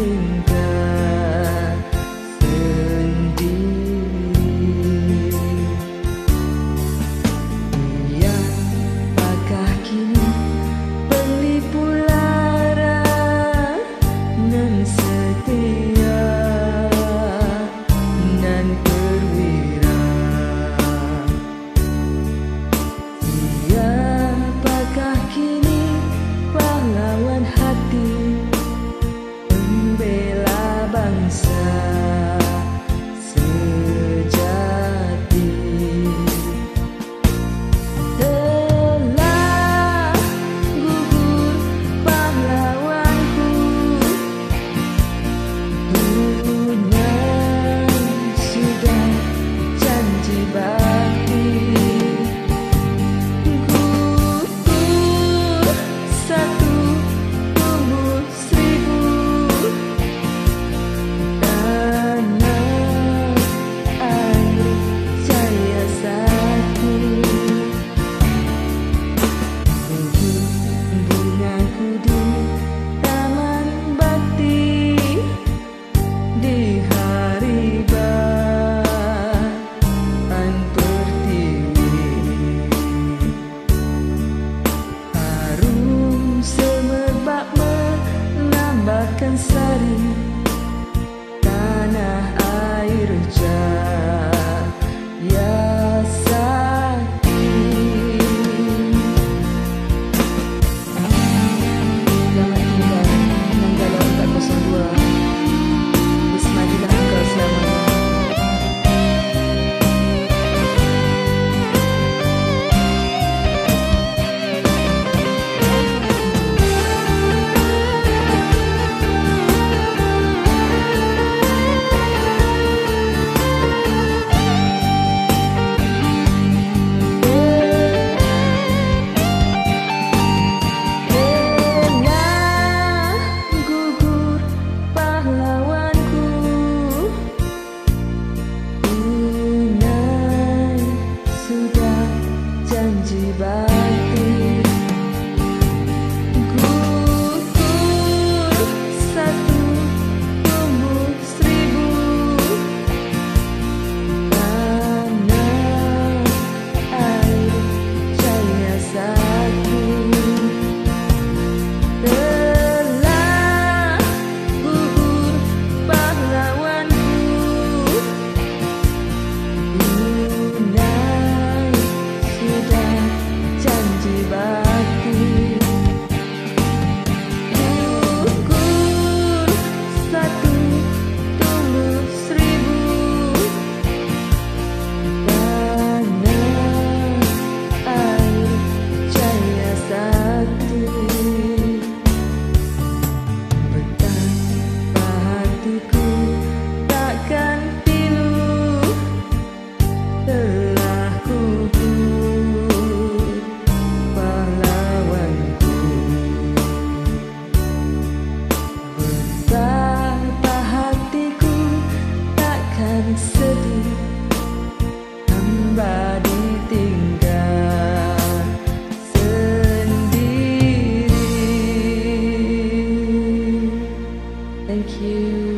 tinggal sendiri. Ia apakah kini penipu lara nan setia nan perwira? Ia apakah kini pahlawan hati pembela bangsa sejati? Telah gugur pahlawanku, tunai sudah janji bakti. Gugur satu tumbuh seribu, tanah air jaya satu. Gugur bungaku di taman bakti di hari Baan Pertiwi. Harum semerbak menambahkan sari tanah air jaya sakti. Selamat tinggal Nanggala 402. Bersemadilah engkau selamanya. Telah gugur pahlawanku, tunai sudah janji bakti. Gugur satu tumbuh seribu, tanah air jaya satu. Telah gugur pahlawanku, tunai sudah janji bakti. Gugur satu tumbuh seribu, tanah air jaya sakti. Betapa hatiku takkan pilu, telah gugur pahlawanku. Betapa hatiku takkan sedih, hamba ditinggal sendiri. Thank you.